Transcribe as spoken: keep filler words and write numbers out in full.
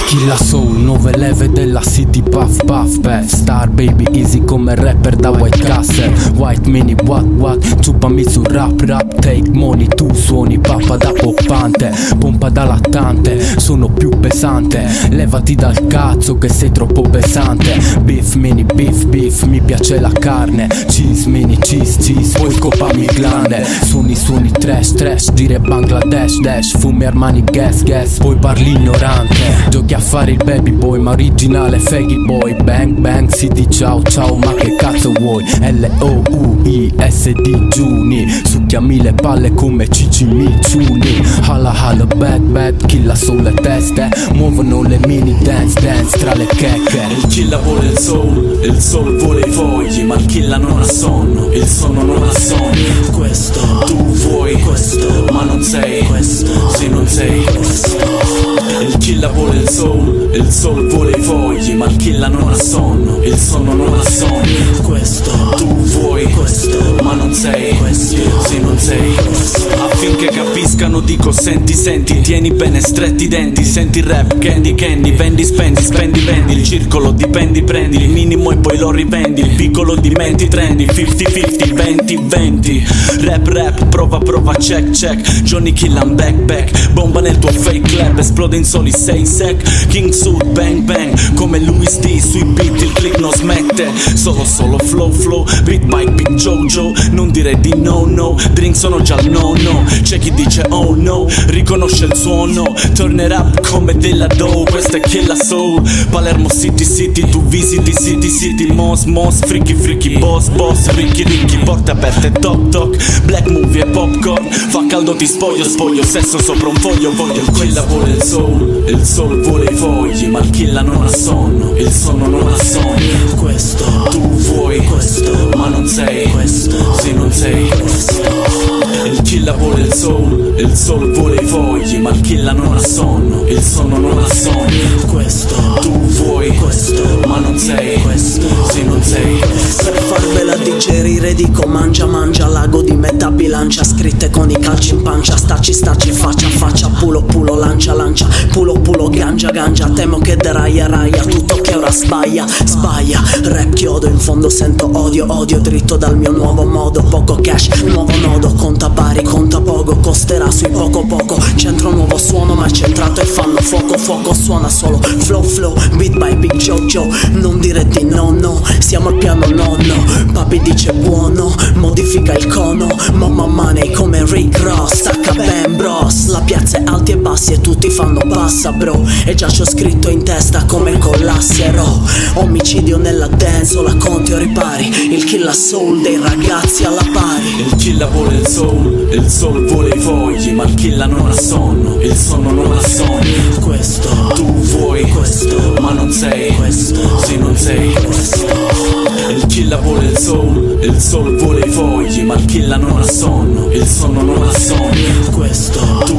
Killa Soul, nuove leve della city, puff puff puff. Star baby easy come rapper da White Castle. White mini what what, ciupami su rap rap. Take money, tu suoni pappa da poppante, pompa da lattante, sono più pesante. Levati dal cazzo che sei troppo pesante. Beef mini beef beef, mi piace la carne. Cheese mini cheese cheese, poi scopami il glande. Suoni suoni trash trash, dire Bangladesh dash. Fumi Armani gas gas, poi parli ignorante. Giochi a fare il baby boy ma originale faggy boy. Bang bang si di ciao ciao ma che cazzo vuoi. L O U I S D Giuni, succhiami le palle come Cici Miciuni. Hala hala bad bad, Killa Soul le teste, muovono le mini dance dance tra le checche. Il Killa vuole il soul, il soul vuole i fogli, ma il Killa non ha sonno, il sonno non ha sonno. Questo tu vuoi, questo ma non sei, questo se non sei questo. Il Killa vuole il soul, il soul vuole i fogli, ma il Killa non ha sonno, il sonno non ha sonno. Questo tu vuoi, questo ma non sei, questo se non sei questo. Affinché capiscano dico senti senti, tieni bene stretti i denti. Senti il rap, candy candy, vendi spendi, spendi vendi. Il circolo dipendi prendi, il minimo e poi lo rivendi. Il piccolo dimenti trendi, cinquanta cinquanta, venti venti. Rap rap, prova prova, check check. Johnny Killa back back, bomba nel tuo fake clap, esplode in soli sei sec. King Suit bang bang, come Louis D sui beat il click non smette. Solo solo flow flow, beat by Big Jojo. Non dire di no no, drink sono già al no no. C'è chi dice oh no, riconosce il suono. Turn it up come della dough, questo è Killa Soul. Palermo City City, tu visiti City City. Mos mos, freaky freaky, boss boss, ricchi ricchi, porte aperte toc toc. Black movie e popcorn, fa caldo ti spoglio spoglio, sesso sopra un foglio voglio. Il Killa vuole il soul, il soul vuole i fogli, ma il Killa non ha sonno, il sonno non ha sonno. Questo tu vuoi, questo ma non sei, questo se non sei questo. Il Killa vuole il soul, il soul vuole i fogli, ma il Killa non ha sonno, il sonno non ha sonno. Questo tu vuoi, questo ma non sei, questo se non sei questo. Per farvela digerire dico mangia mangia, lago di metà bilancia, scritte con i calci in pancia. Staci staci faccia a faccia, pulo pulo lancia lancia, pulo pulo gangia gangia. Temo che deraia raia, tutto che ora sbaglia sbaglia. Rap chiodo, in fondo sento odio odio, dritto dal mio nuovo modo. Poco cash, nuovo nodo, conta pari, conta poco, costerà sui poco poco. Centro nuovo suono ma è centrato e fanno fuoco fuoco. Suona solo flow flow, beat by Big Jojo. Non dire di no no, siamo al piano nonno. Papi dice buono, modifica il cono. Mamma money come Rick Ross, stacca ben bros. La piazza è alti e bassi e tutti fanno passa bro. E già c'ho scritto in testa come collasserò. Omicidio nella dance o la conti o ripari. Il Killa Soul dei ragazzi alla pari. Il Killa vuole il soul, il soul vuole i fogli, ma il Killa non ha sonno, il sonno non ha sonno. Questo tu vuoi, questo ma non sei, questo se non sei questo. Il Killa vuole il soul, il soul vuole i fogli, ma il Killa non ha sonno, il sonno non ha sonno. Questo tu